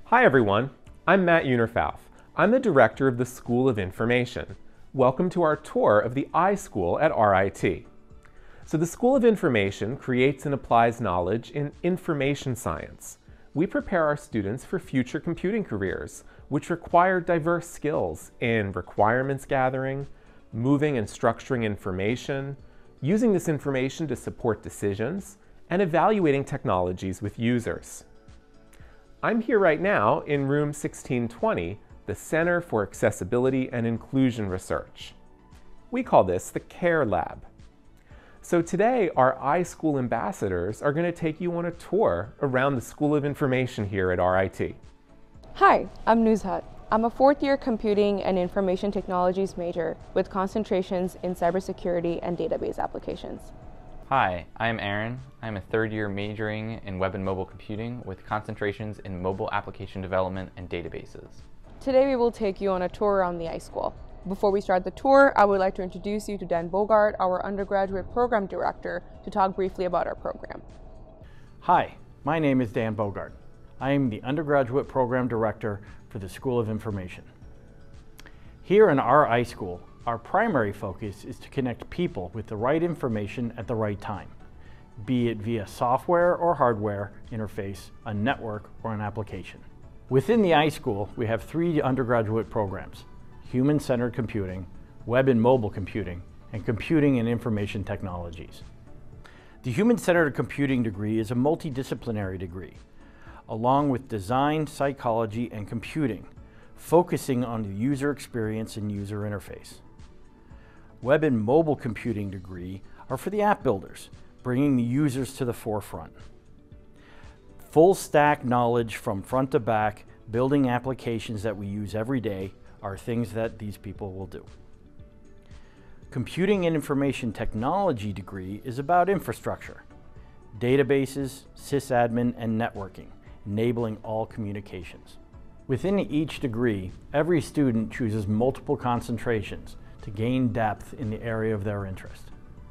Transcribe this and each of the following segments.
Hi everyone, I'm Matt Unerfauf. I'm the director of the School of Information. Welcome to our tour of the iSchool at RIT. So the School of Information creates and applies knowledge in information science. We prepare our students for future computing careers, which require diverse skills in requirements gathering, moving and structuring information, using this information to support decisions, and evaluating technologies with users. I'm here right now in room 1620, the Center for Accessibility and Inclusion Research. We call this the CARE Lab. So today, our iSchool ambassadors are going to take you on a tour around the School of Information here at RIT. Hi, I'm Nuzhat. I'm a fourth-year Computing and Information Technologies major with concentrations in cybersecurity and database applications. Hi, I'm Aaron. I'm a third-year majoring in web and mobile computing with concentrations in mobile application development and databases. Today we will take you on a tour around the iSchool. Before we start the tour, I would like to introduce you to Dan Bogart, our undergraduate program director, to talk briefly about our program. Hi, my name is Dan Bogart. I am the undergraduate program director for the School of Information. Here in our iSchool, our primary focus is to connect people with the right information at the right time, be it via software or hardware interface, a network, or an application. Within the iSchool, we have 3 undergraduate programs: Human-Centered Computing, Web and Mobile Computing, and Computing and Information Technologies. The Human-Centered Computing degree is a multidisciplinary degree, along with design, psychology, and computing, focusing on the user experience and user interface. Web and Mobile Computing degree are for the app builders, bringing the users to the forefront. Full stack knowledge from front to back, building applications that we use every day are things that these people will do. Computing and Information Technology degree is about infrastructure, databases, sysadmin, and networking, enabling all communications. Within each degree, every student chooses multiple concentrations to gain depth in the area of their interest.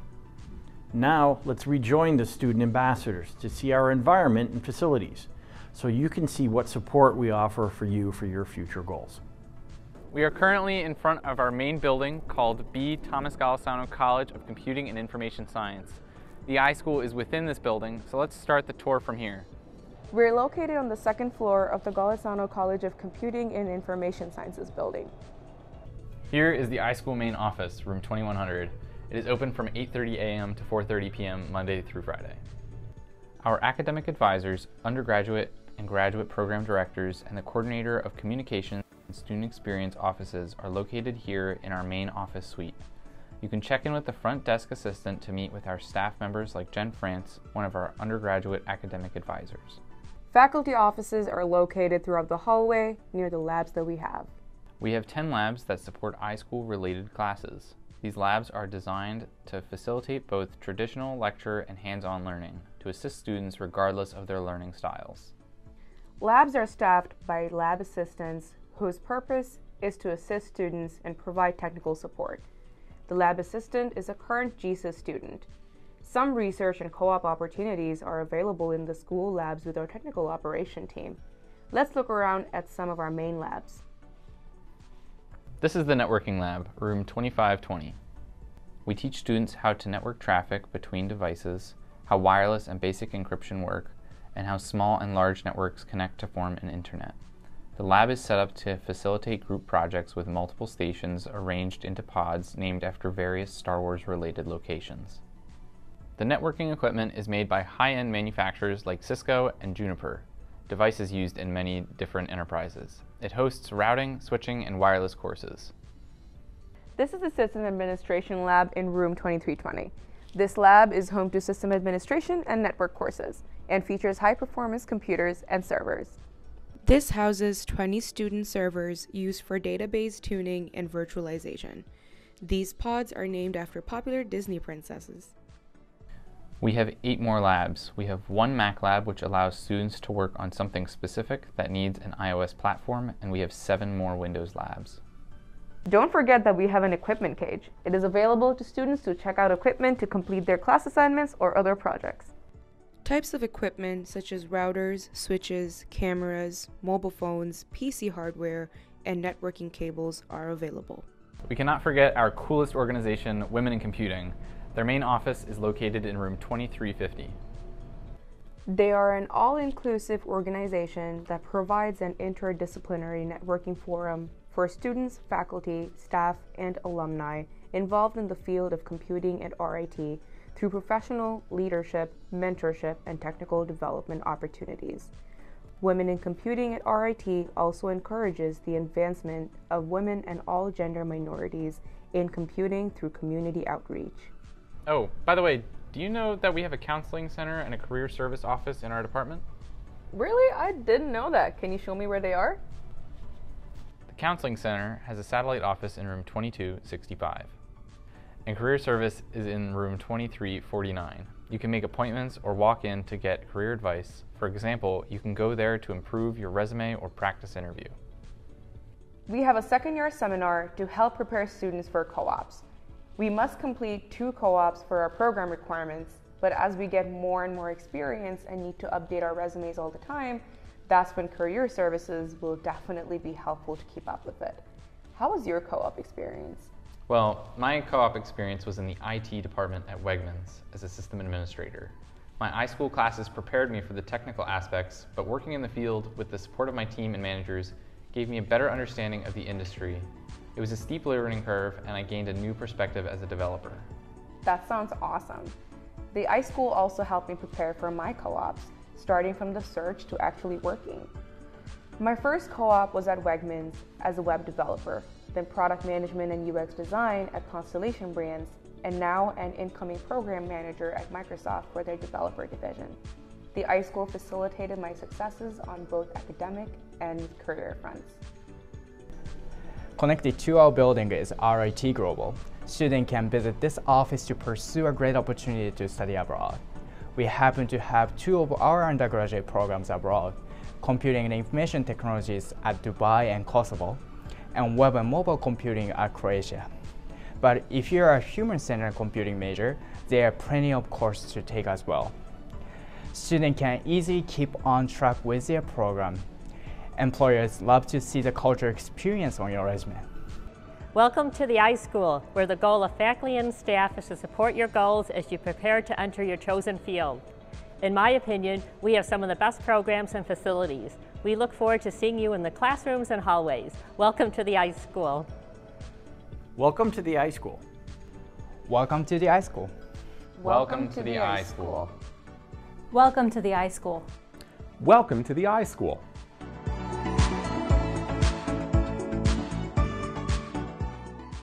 Now, let's rejoin the student ambassadors to see our environment and facilities, so you can see what support we offer for you for your future goals. We are currently in front of our main building called B. Thomas Golisano College of Computing and Information Science. The iSchool is within this building, so let's start the tour from here. We're located on the second floor of the Golisano College of Computing and Information Sciences building. Here is the iSchool main office, room 2100. It is open from 8:30 a.m. to 4:30 p.m. Monday through Friday. Our academic advisors, undergraduate and graduate program directors, and the coordinator of communications and student experience offices are located here in our main office suite. You can check in with the front desk assistant to meet with our staff members like Jen France, one of our undergraduate academic advisors. Faculty offices are located throughout the hallway near the labs that we have. We have 10 labs that support iSchool related classes. These labs are designed to facilitate both traditional lecture and hands-on learning to assist students regardless of their learning styles. Labs are staffed by lab assistants whose purpose is to assist students and provide technical support. The lab assistant is a current GSA student. Some research and co-op opportunities are available in the school labs with our technical operation team. Let's look around at some of our main labs. This is the networking lab, room 2520. We teach students how to network traffic between devices, how wireless and basic encryption work, and how small and large networks connect to form an internet. The lab is set up to facilitate group projects with multiple stations arranged into pods named after various Star Wars related locations. The networking equipment is made by high-end manufacturers like Cisco and Juniper, devices used in many different enterprises. It hosts routing, switching, and wireless courses. This is the System Administration Lab in room 2320. This lab is home to system administration and network courses and features high-performance computers and servers. This houses 20 student servers used for database tuning and virtualization. These pods are named after popular Disney princesses. We have 8 more labs. We have 1 Mac lab, which allows students to work on something specific that needs an iOS platform, and we have 7 more Windows labs. Don't forget that we have an equipment cage. It is available to students to check out equipment to complete their class assignments or other projects. Types of equipment such as routers, switches, cameras, mobile phones, PC hardware, and networking cables are available. We cannot forget our coolest organization, Women in Computing. Their main office is located in room 2350. They are an all-inclusive organization that provides an interdisciplinary networking forum for students, faculty, staff, and alumni involved in the field of computing at RIT through professional, leadership, mentorship, and technical development opportunities. Women in Computing at RIT also encourages the advancement of women and all gender minorities in computing through community outreach. Oh, by the way, do you know that we have a counseling center and a career service office in our department? Really? I didn't know that. Can you show me where they are? The counseling center has a satellite office in room 2265. And career service is in room 2349. You can make appointments or walk in to get career advice. For example, you can go there to improve your resume or practice interview. We have a second-year seminar to help prepare students for co-ops. We must complete 2 co-ops for our program requirements, but as we get more and more experience and need to update our resumes all the time, that's when career services will definitely be helpful to keep up with it. How was your co-op experience? Well, my co-op experience was in the IT department at Wegmans as a system administrator. My iSchool classes prepared me for the technical aspects, but working in the field with the support of my team and managers gave me a better understanding of the industry. It was a steep learning curve, and I gained a new perspective as a developer. That sounds awesome. The iSchool also helped me prepare for my co-ops, starting from the search to actually working. My first co-op was at Wegmans as a web developer, then product management and UX design at Constellation Brands, and now an incoming program manager at Microsoft for their developer division. The iSchool facilitated my successes on both academic and career fronts. Connected to our building is RIT Global. Students can visit this office to pursue a great opportunity to study abroad. We happen to have 2 of our undergraduate programs abroad, Computing and Information Technologies at Dubai and Kosovo, and Web and Mobile Computing at Croatia. But if you're a human-centered computing major, there are plenty of courses to take as well. Students can easily keep on track with their program. Employers love to see the cultural experience on your resume. Welcome to the iSchool, where the goal of faculty and staff is to support your goals as you prepare to enter your chosen field. In my opinion, we have some of the best programs and facilities. We look forward to seeing you in the classrooms and hallways. Welcome to the iSchool. Welcome to the iSchool. Welcome to the iSchool. Welcome to the iSchool. Welcome to the iSchool. Welcome to the iSchool.